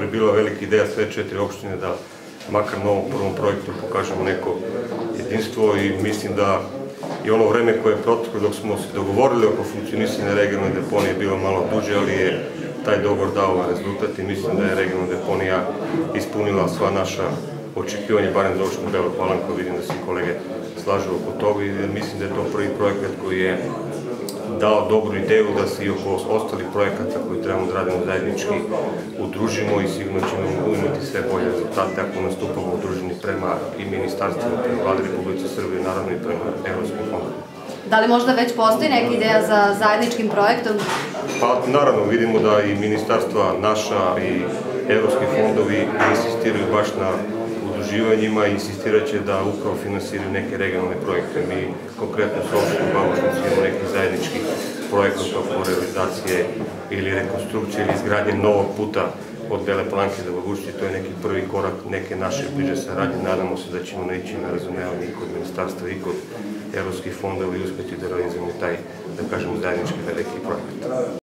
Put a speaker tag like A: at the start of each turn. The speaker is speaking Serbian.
A: bila velika ideja sve 4 opštine da makar na ovom prvom projektu pokažemo neko jedinstvo i mislim da i ono vreme koje je proteklo dok smo se dogovorili oko funkcionisanja regionalne deponije bilo malo duže, ali je taj dogovor dao rezultat i mislim da je regionalna deponija ispunila sva naša očekivanja, barem za opštinu Bela Palanka. Vidim da se kolege slažu oko toga i mislim da je to prvi projekat koji je dao dobru ideju da se i oko ostalih projekata koji trebamo da radimo zajednički udružimo i sigurno ćemo imati sve bolje rezultate ako nastupamo udruženi prema i ministarstvima, prema Vlade Republike Srbije, naravno i prema evropskim fondovima.
B: Da li možda već postoji neka ideja za zajedničkim projektom?
A: Pa naravno, vidimo da i ministarstva naša i evropski fondovi insistiraju baš na udruživanjima i insistirat će da upravo finansiraju neke regionalne projekte. Mi konkretno sa opštinom Babušnicu imamo neki zajednički projekat oko realizacije ili rekonstrukcije ili izgradnje novog puta od Bele Palanke do Babušnice. To je neki prvi korak neke naše bliže saradnje. Nadamo se da ćemo naići na razumevanje i kod ministarstva i kod evropskih fondova i uspeti da realizujemo taj, da kažemo, zajednički veliki projekat.